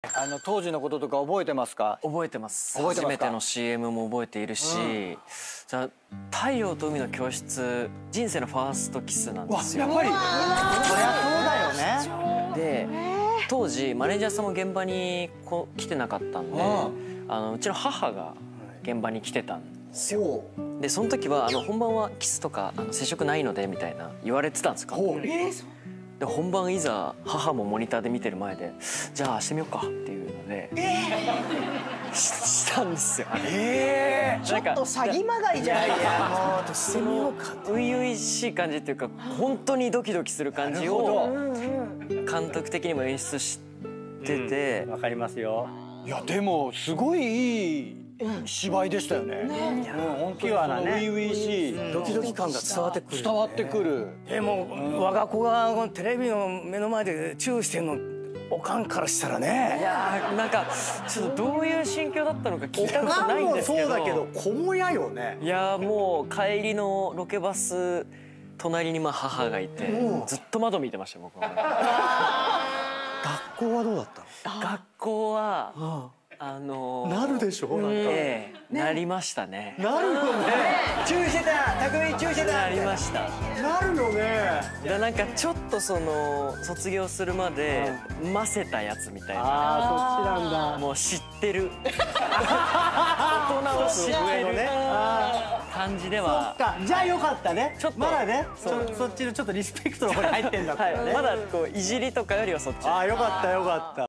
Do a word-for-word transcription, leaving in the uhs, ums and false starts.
あの当時のこととか覚えてますか？ 覚えてます。 覚えてますか？ 初めての シーエム も覚えているし、うん、じゃあ太陽と海の教室、人生のファーストキスなんですよ。 やっぱりそりゃそうだよね。 で当時マネージャーさんも現場にこ来てなかったんで、あのうちの母が現場に来てたんですよ。でその時はあの本番はキスとかあの接触ないのでみたいな言われてたんですか。で本番いざ母もモニターで見てる前でじゃあしてみようかっていうので、えー、したんですよ。 えー、ちょっと詐欺まがいじゃない。いやもうしてみようか。 初々しい感じっていうか本当にドキドキする感じを監督的にも演出してて、 わかりますよ。いやでもすごいいい芝居でしたよね。本気はなね、初々しいドキドキ感が伝わってくる。 伝わってくる。 でも我が子がテレビの目の前でチューしてんのおかんからしたらね。 いやーなんかちょっとどういう心境だったのか聞いたことないんですけど。 そうだけど子もやよね。 いやもう帰りのロケバス隣にまあ母がいてずっと窓見てました僕は。 学校はどうだったの？ 学校はあのなるでしょ。なんかええなりましたね。 なるよね。 チューしてた、匠チューしてた。 なりました。 なるよね。 だなんかちょっとその卒業するまでませたやつみたいな。 ああそっちなんだ。 もう知ってる。大人を知ってる感じでは。 そっか。じゃあよかったね。 ちょっとまだね。そそっちのちょっとリスペクトの方に入ってんだったらね。 まだこういじりとかよりはそっち。 ああよかったよかった。